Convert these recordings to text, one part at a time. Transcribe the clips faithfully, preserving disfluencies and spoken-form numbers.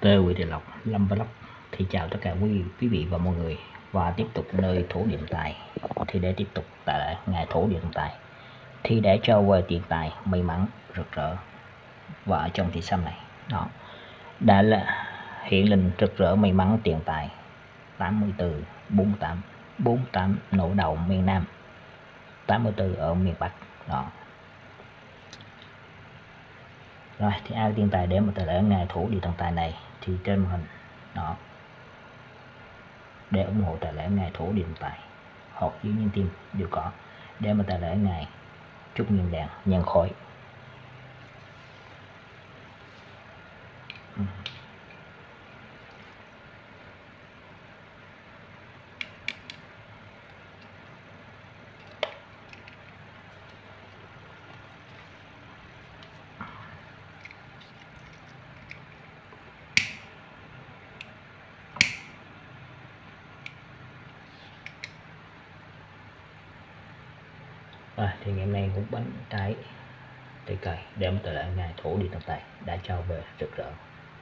Tôi Nguyễn Thị Lộc, Lâm Vlog. Thì chào tất cả quý quý vị và mọi người, và tiếp tục nơi thổ điện tài. Thì để tiếp tục tại ngày thổ điện tài, thì để cho về tiền tài may mắn rực rỡ, và ở trong thị xăm này đó đã là hiện lên rực rỡ may mắn tiền tài tám mươi tư, bốn mươi tám, bốn mươi tám nổ đầu miền Nam, tám mươi tư ở miền Bắc đó. Rồi thì ai tiền tài để mà tài lễ ngày thổ điện tài này thì trên màn hình đó, để ủng hộ tài lễ ngày thổ điện tài hoặc dưới nhân tim đều có, để mà tài lễ ngày chúc nhân đèn nhân khói. Ừ. À, thì ngày hôm nay cũng bánh trái trái cây để mà tài lễ ngày thổ điện tài đã trao về rực rỡ.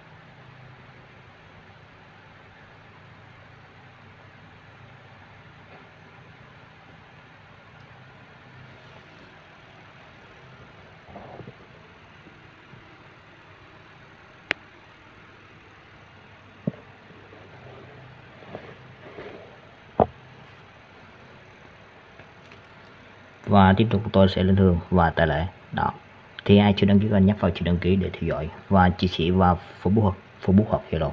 Và tiếp tục tôi sẽ lên hương và tài lễ đó. Thì ai chưa đăng ký kênh nhấp vào chữ đăng ký để theo dõi và chia sẻ vào Facebook hoặc Facebook hoặc Zalo.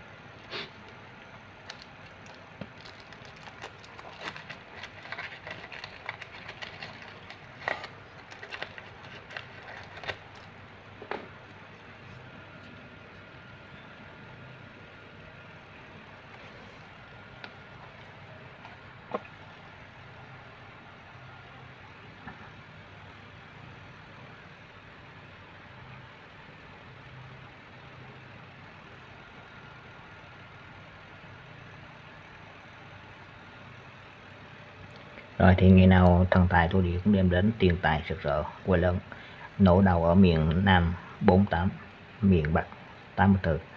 Rồi thì ngày nào thần tài thổ địa cũng đem đến tiền tài rực rỡ quê lớn, nổ đầu ở miền Nam bốn mươi tám, miền Bắc tám mươi tư.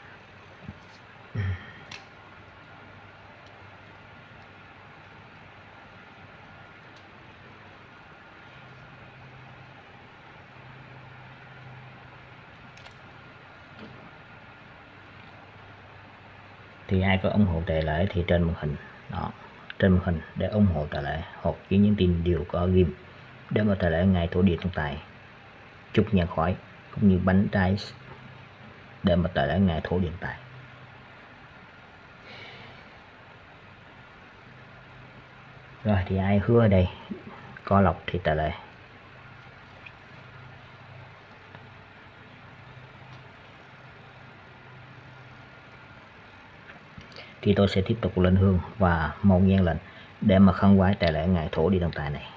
Thì ai có ủng hộ tài lễ thì trên màn hình đó, trên màn hình để ủng hộ tài lễ hoặc với những tin đều có ghim để mà tài lễ ngày thổ địa thần tài chúc nhân khói cũng như bánh trái để mà tài lễ ngày thổ điện tài. Rồi thì ai hứa ở đây có lộc thì tài lễ. Thì tôi sẽ tiếp tục lên hương và mong gian lệnh để mà khấn vái tài lễ ngày thổ địa thần tài này.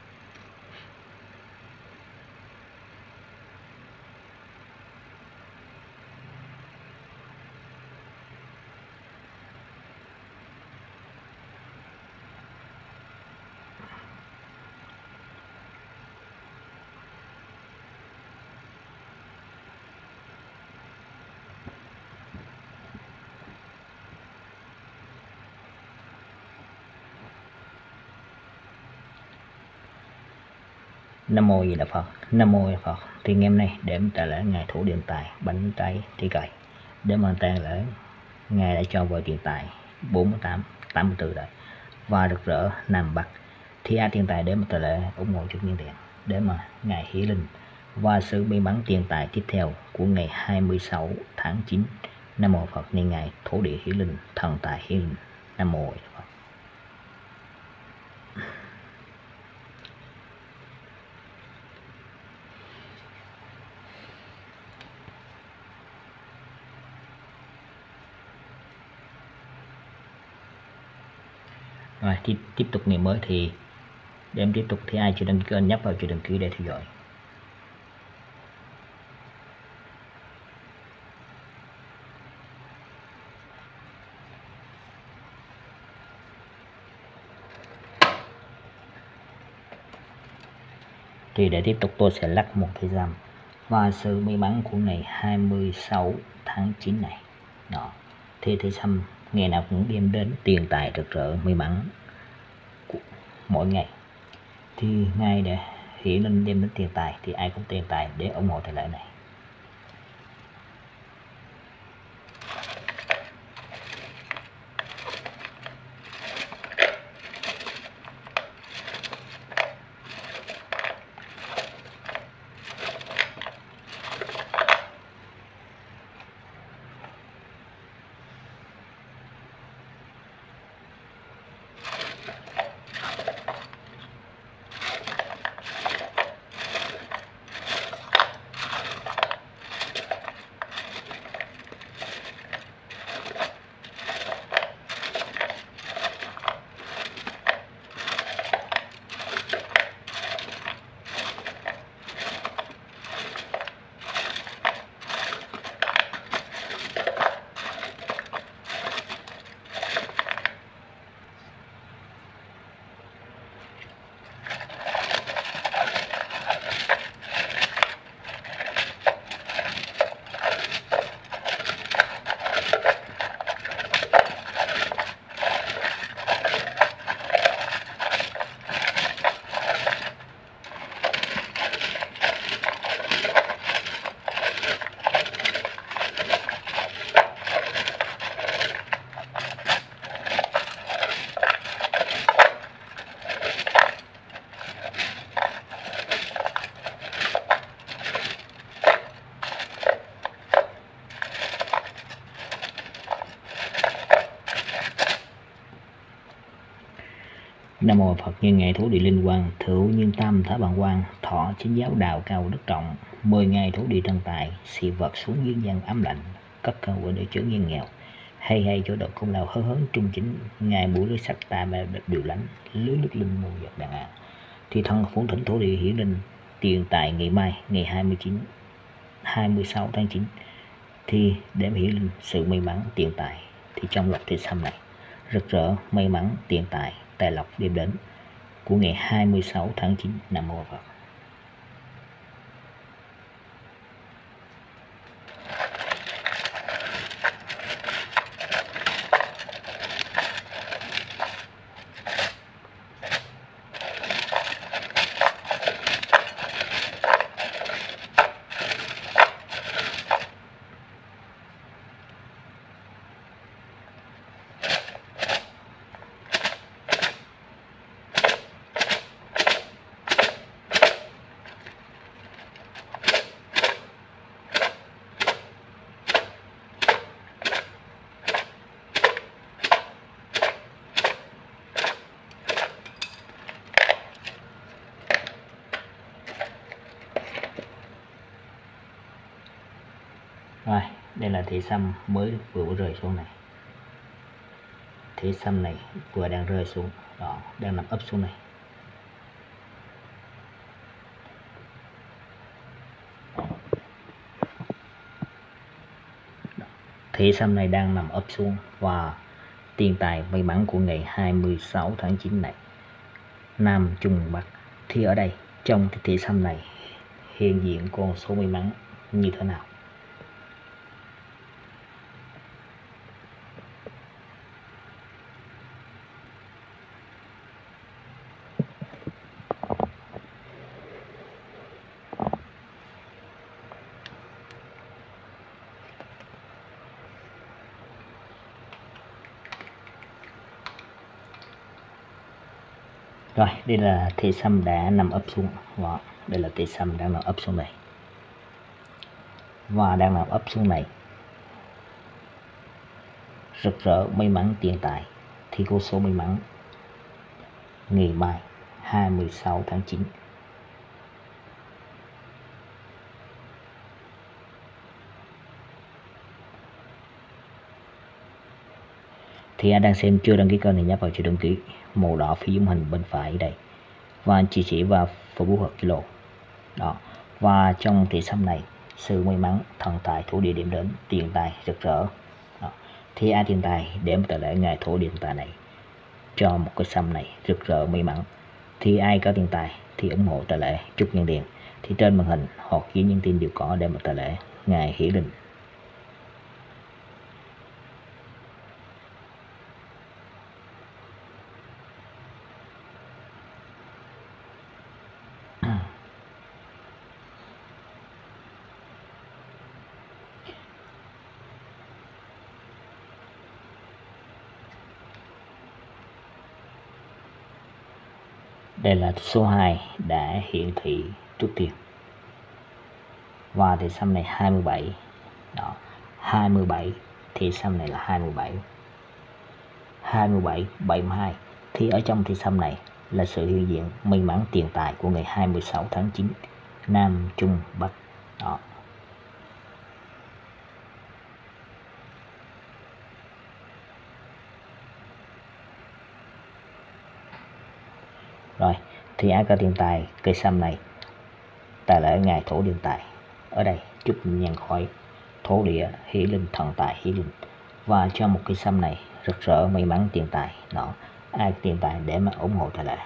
Nam mô Di Đà Phật, Nam mô Di Đà Phật. Thì ngày hôm nay để tài lễ ngày thổ điện tài bánh trái trái cây để mà tài lễ ngày đã cho vào tiền tài bốn mươi tám, tám mươi tư đấy và rực rỡ Nam Bắc. Thì ai tiền tài để mà tài lễ ủng hộ chút nhân tiền để mà ngày hỷ linh và sự may mắn tiền tài tiếp theo của ngày hai mươi sáu tháng chín. Nam mô Phật, nên ngày thổ địa hỷ linh, thần tài hỷ linh. Nam mô Di Đà Phật. Rồi tiếp, tiếp tục ngày mới thì để em tiếp tục thì ai chưa đăng ký kênh nhấp vào chữ đăng ký để theo dõi. Thì để tiếp tục tôi sẽ lắc một cái dăm và sự may mắn của ngày hai mươi sáu tháng tháng chín này. Đó. Thì thầy Sâm ngày nào cũng đem đến tiền tài rực rỡ may mắn mỗi ngày. Thì ngày để Hiển Linh đem đến tiền tài thì ai cũng tiền tài để ủng hộ thể lệ này. Nam mô Phật. Nhân ngày thổ địa linh quang, thượng nhân tam thả bằng quang, thọ chính giáo đạo cao đức trọng, mười ngày thổ địa thần tài, xì vật xuống dương gian ấm lạnh, cất cao của để chữa nhân nghèo, hay hay chỗ độ công lao hớ hớn trung chính, ngày buổi lưới sắc ta mà điều lãnh, lưới nước linh môn vật đàn ạ. Thì thân phụng thỉnh thổ địa Hiển Linh tiền tài ngày mai ngày hai mươi chín hai mươi sáu tháng chín thì để Hiển Linh sự may mắn tiền tài. Thì trong lọc Thầy Sâm này rực rỡ may mắn tiền tài tài lộc đêm đến của ngày hai mươi sáu tháng chín. Nam mô Phật. Rồi, đây là Thầy Sâm mới vừa rơi xuống này. Thầy Sâm này vừa đang rơi xuống, đó, đang nằm ấp xuống này. Thầy Sâm này đang nằm ấp xuống và tiền tài may mắn của ngày hai mươi sáu tháng chín này, Nam Trung Bắc. Thì ở đây trong Thầy Sâm này hiện diện con số may mắn như thế nào? Rồi, đây là Thầy Sâm đã nằm ấp xuống. Đó, đây là Thầy Sâm đang nằm ấp xuống này. Và đang nằm ấp xuống này. Rực rỡ may mắn tiền tài. Thì con số may mắn ngày mai hai mươi sáu tháng chín. Thì anh đang xem chưa đăng ký kênh thì nhấp vào chữ đăng ký màu đỏ phía dưới hình bên phải đây, và anh chỉ chỉ vào Facebook hoặc Zalo đó. Và trong Thầy Sâm này sự may mắn thần tài thổ địa điểm đến tiền tài rực rỡ đó. Thì ai tiền tài để một tài lễ ngày thổ địa tài này cho một cái Sâm này rực rỡ may mắn. Thì ai có tiền tài thì ủng hộ tài lễ chúc nhân điền. Thì trên màn hình hoặc dưới những tin đều có để một tài lễ ngày Hiển Linh. Đây là số hai đã hiển thị trước tiên, và thì xăm này hai mươi bảy đó, hai mươi bảy thì xăm này là hai mươi bảy, hai mươi bảy, bảy mươi hai. Thì ở trong thì xăm này là sự hiện diện may mắn tiền tài của ngày hai mươi sáu tháng chín, Nam Trung Bắc đó. Rồi thì ai có tiền tài cây xăm này tài lễ ngày thổ điện tài, ở đây chúc nhân khỏi thổ địa hỷ linh thần tài hỷ linh, và cho một cây xăm này rực rỡ may mắn tiền tài đó. Ai tiền tài để mà ủng hộ tài lễ.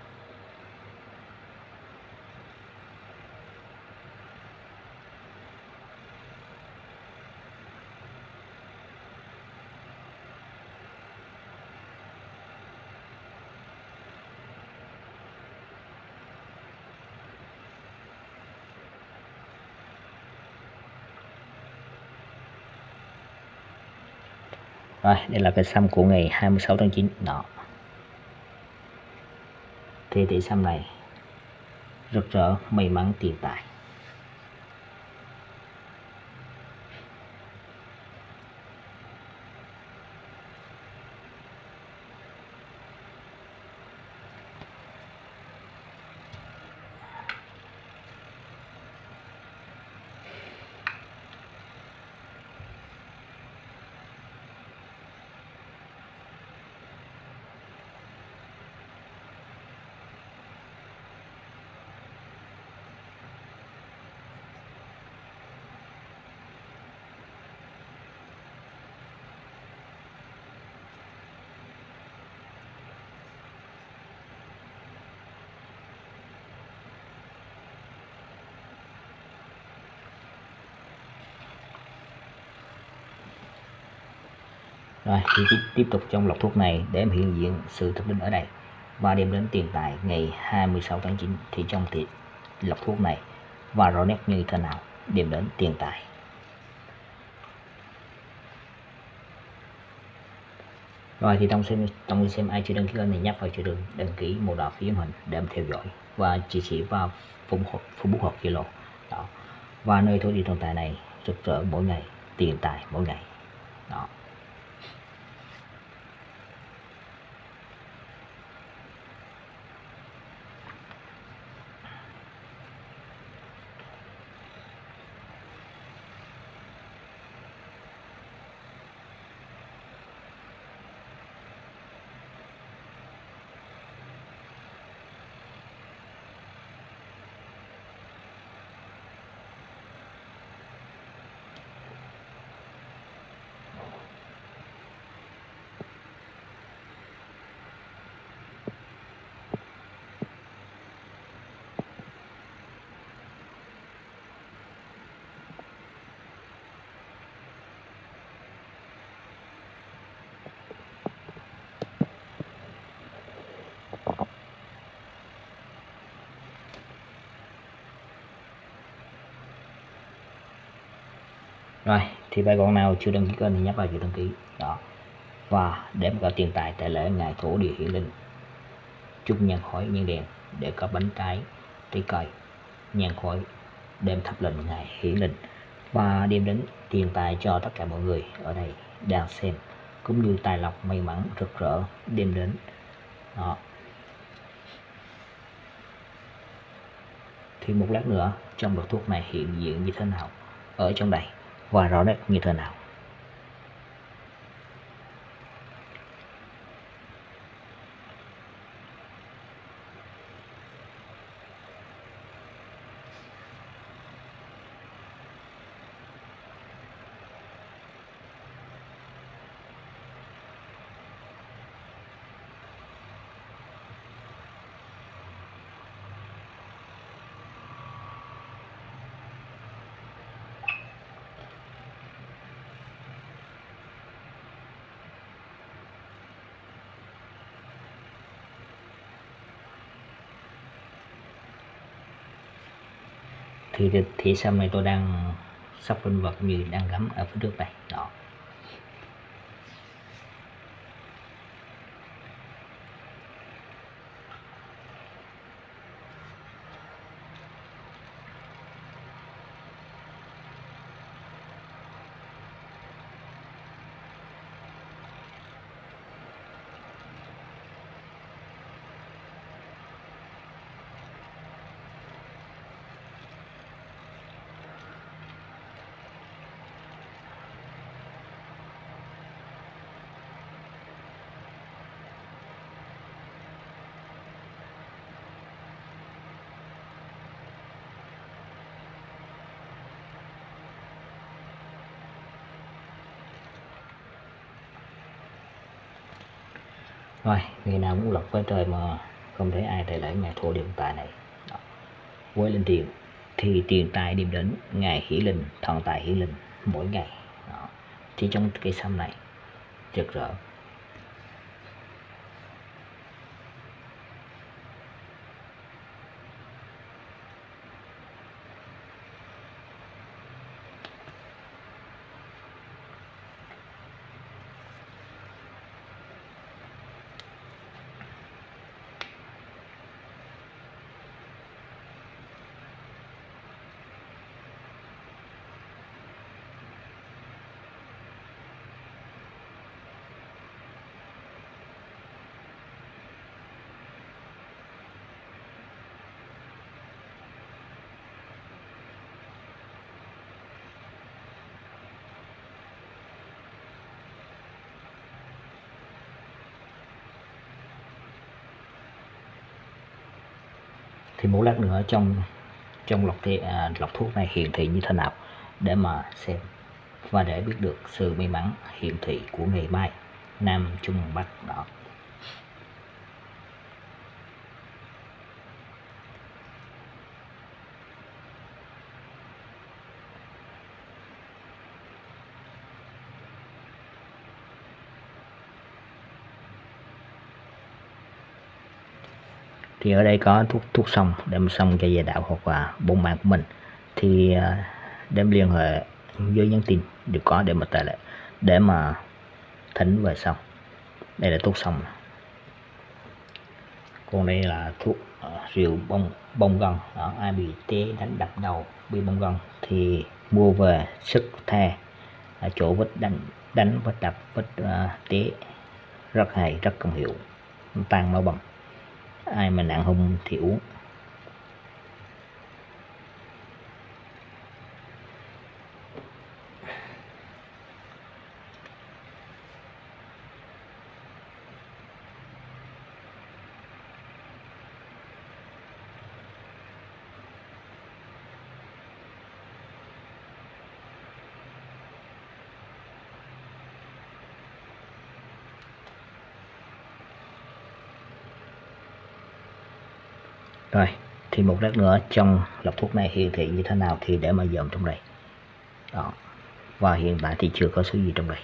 Rồi đây là cái xăm của ngày hai mươi sáu tháng chín đó. Thì thị xăm này rực rỡ may mắn tiền tài. Rồi thì tiếp, tiếp tục trong lọc thuốc này để em hiện diện sự thực linh ở đây và đem đến tiền tài ngày hai mươi sáu tháng chín. Thì trong thì lọc thuốc này và rõ nét như thế nào đem đến tiền tài. Rồi thì trong xem trong xem ai chưa đăng ký kênh thì nhấp vào chữ đường đăng ký màu đỏ phía hình để em theo dõi và chia sẻ vào Facebook hoặc Zalo đó. Và nơi thổ địa tồn tại này rực rỡ mỗi ngày, tiền tài mỗi ngày đó. Rồi thì bài con nào chưa đăng ký kênh thì nhấp vào chữ đăng ký đó. Và để có tiền tài tại lễ ngày thổ địa hiển linh, chúc nhang khói nhang đèn để có bánh trái trái cây nhang khói đem thắp lên ngày hiển linh và đem đến tiền tài cho tất cả mọi người ở đây đang xem, cũng như tài lộc may mắn rực rỡ đem đến đó. Thì một lát nữa trong lọ thuốc này hiện diện như thế nào ở trong đây và rõ nét như thế nào. Thì thì xăm này tôi đang sắp linh vật như đang gắm ở phía trước này đó. Rồi, người nào muốn lọc với trời mà không thấy ai tại lễ ngày thổ điện tài này. Đó. Với linh tiền thì tiền tài điểm đến ngày hỷ linh, thần tài hỷ linh mỗi ngày. Đó. Thì trong cây sâm này rực rỡ. Thì một lát nữa trong trong lọc thì à, lọc thuốc này hiển thị như thế nào để mà xem và để biết được sự may mắn hiển thị của ngày mai Nam Trung Bắc. Đó. Thì ở đây có thuốc thuốc xong đem xong cho gia đạo hoặc là bổn mạng của mình thì đem liên hệ với nhắn tin đều có để mà tài lệ để mà thỉnh về xong. Đây là thuốc xong. Còn đây là thuốc uh, rượu bông bông gân. Đó, ai bị té đánh đập đầu bị bông gân thì mua về sức the ở chỗ vết đánh đánh vết đập vết uh, té rất hay, rất công hiệu, tan máu bầm. Ai mà nặng hung thì uống. Rồi, thì một lát nữa trong lọc thuốc này hiển thị như thế nào thì để mà dòm trong đây. Đó. Và hiện tại thì chưa có số gì trong đây.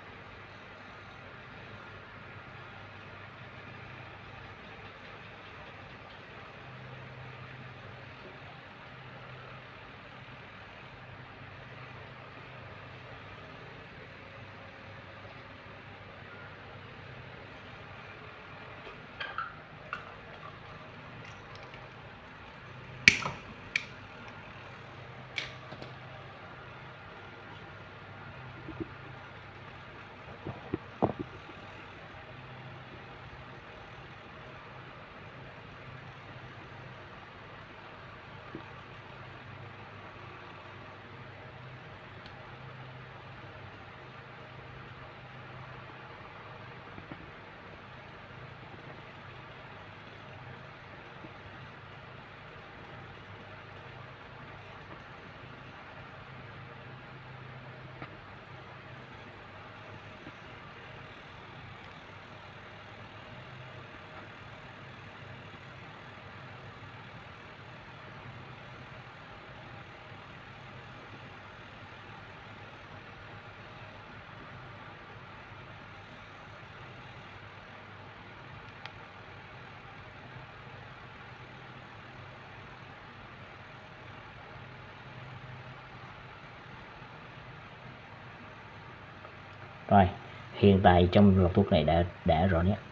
Rồi, hiện tại trong lọc thuốc này đã đã rõ nét.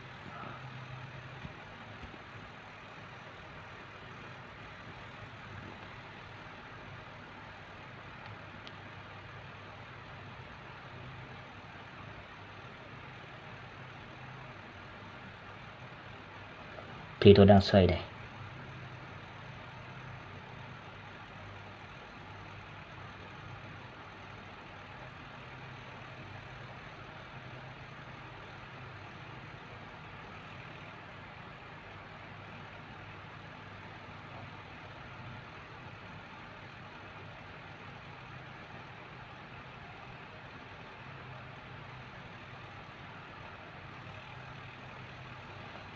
Thì tôi đang xoay đây.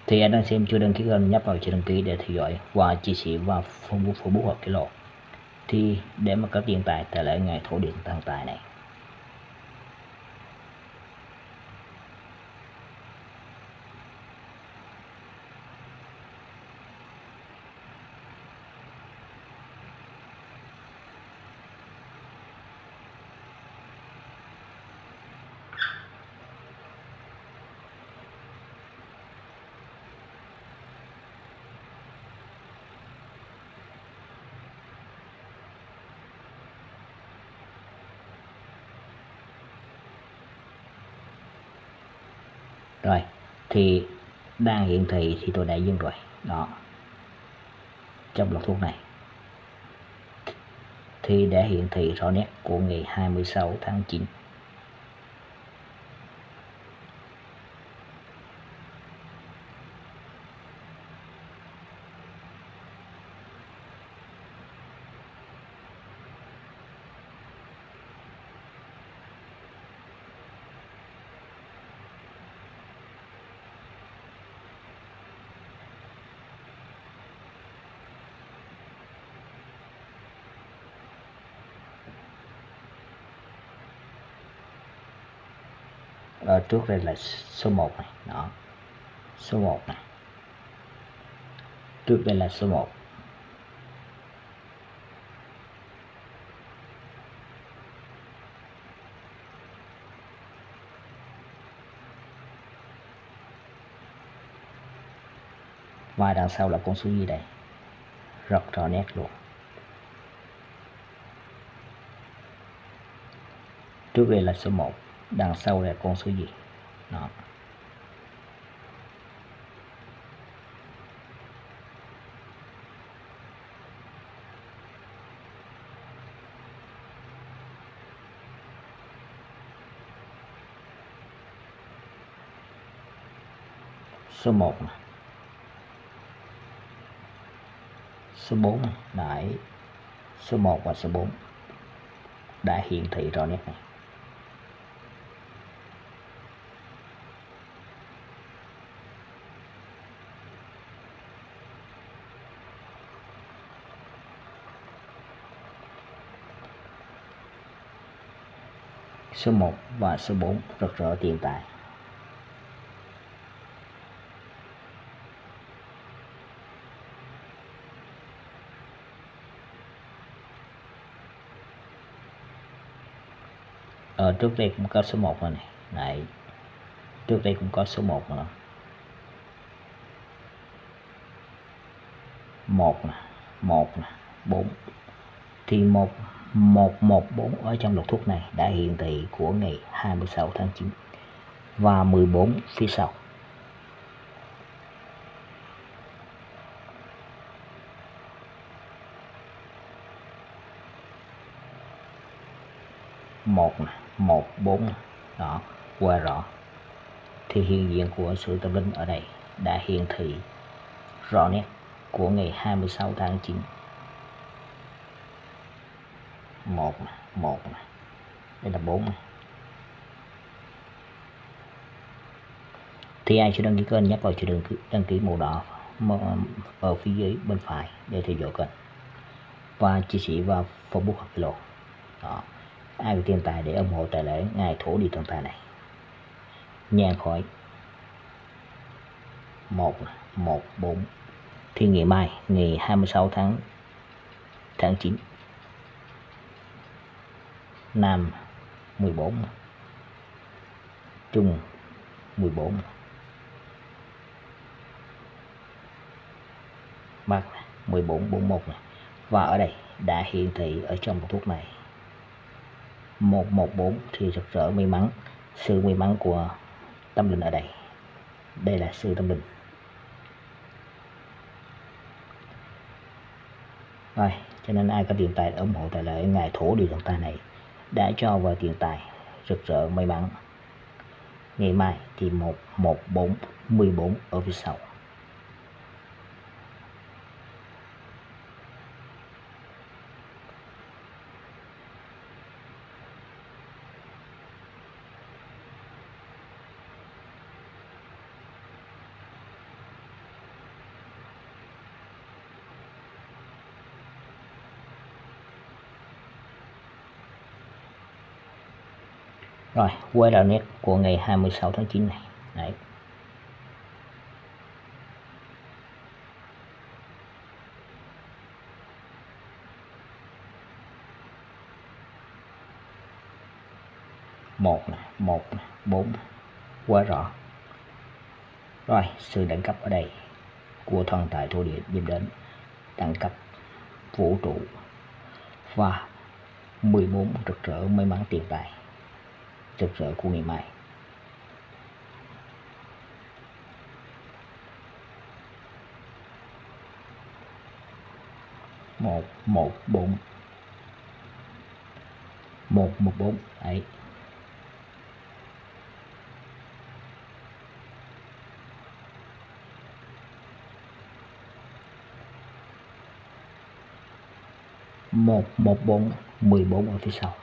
Thì anh đang xem chưa đăng ký kênh, nhấp vào chữ đăng ký để theo dõi và chia sẻ vào Facebook, Facebook hoặc cái lộ. Thì để mà có tiền tài tại lễ ngày thổ điện tăng tài này. Rồi thì đang hiển thị thì tôi đã dừng rồi đó. Trong lọ thuốc này thì đã hiển thị rõ nét của ngày hai mươi sáu tháng chín. Ở trước đây là số một này đó, số một này, trước đây là số một. Và đằng sau là con số gì đây, rất rõ nét luôn. Trước đây là số một, đằng sau là con số gì đó. Số một này, số bốn này, đấy, số một và số bốn đã hiển thị rõ nét này. Số một và số bốn rất rõ tiền tài. Ở trước đây cũng có số một rồi này. Đấy. Trước đây cũng có số một nữa. một nè, một nè, bốn. Thì một một một bốn ở trong lục thuốc này đã hiển thị của ngày hai mươi sáu tháng chín và mười bốn phía sau. một nè, một bốn đó, qua rõ. Thì hiện diện của sự tâm linh ở đây đã hiển thị rõ nét của ngày hai mươi sáu tháng chín. một nè, một nè, đây là bốn nè. Thì ai chưa đăng ký kênh nhấp vào chữ đăng ký, đăng ký màu đỏ ở phía dưới bên phải để theo dõi kênh và chia sẻ vào Facebook hoặc lộ. Đó. Ai có tiền tài để ủng hộ tại lễ ngày thổ địa thần tài này. Nhang khói một một bốn. Thì ngày mai ngày hai mươi sáu tháng tháng chín, Nam mười bốn, Trung mười bốn, Bắc mười bốn bốn mốt này. Và ở đây đã hiển thị ở trong một thuốc này một một bốn thì rực rỡ may mắn, sự may mắn của tâm linh ở đây. Đây là sự tâm linh. Rồi, cho nên ai có tiền tài ủng hộ tại lễ ngày thổ địa thần tài này đã cho vào tiền tài rực rỡ may mắn. Ngày mai thì một một bốn mười bốn ở phía sau. Rồi quay lại nét của ngày hai mươi sáu tháng chín này. Đấy. Một này, một này, bốn, quá rõ. Rồi sự đẳng cấp ở đây của thần tài thổ địa điểm đến đẳng cấp vũ trụ và mười bốn rực rỡ may mắn tiền tài rực rỡ của ngày mai. Một một bốn, một một bốn ấy. Một một bốn, mười bốn ở phía sau.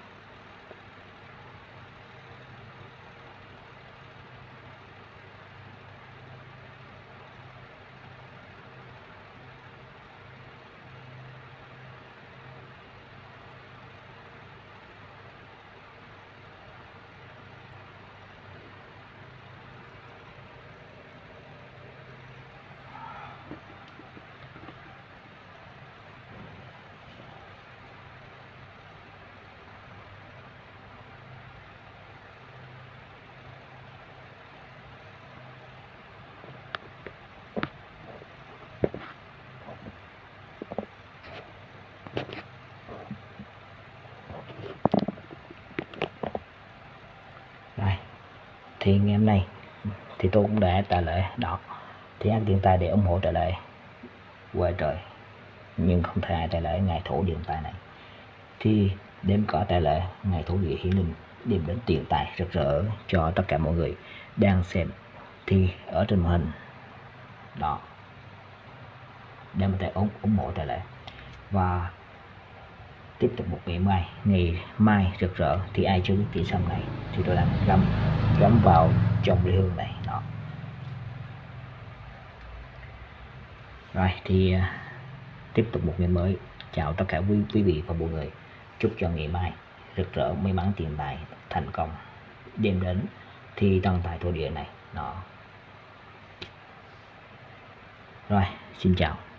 Rồi thì ngày hôm nay thì tôi cũng đã trả lời đó, thì ăn tiền tài để ủng hộ trả lời qua trời, nhưng không thể ai trả lời ngày thổ điện tài này. Thì đêm có trả lời ngày thổ địa hiển linh đem đến tiền tài rực rỡ cho tất cả mọi người đang xem. Thì ở trên màn hình đó để mình thể ủng, ủng hộ trả lời. Và tiếp tục một ngày mai, ngày mai rực rỡ thì ai chưa biết tỷ sâm này thì tôi đang gắm gắm vào trong ly hương này đó. Rồi thì uh, tiếp tục một ngày mới. Chào tất cả quý, quý vị và mọi người. Chúc cho ngày mai rực rỡ may mắn tiền tài thành công đem đến thì thần tài thổ địa này đó. Rồi xin chào.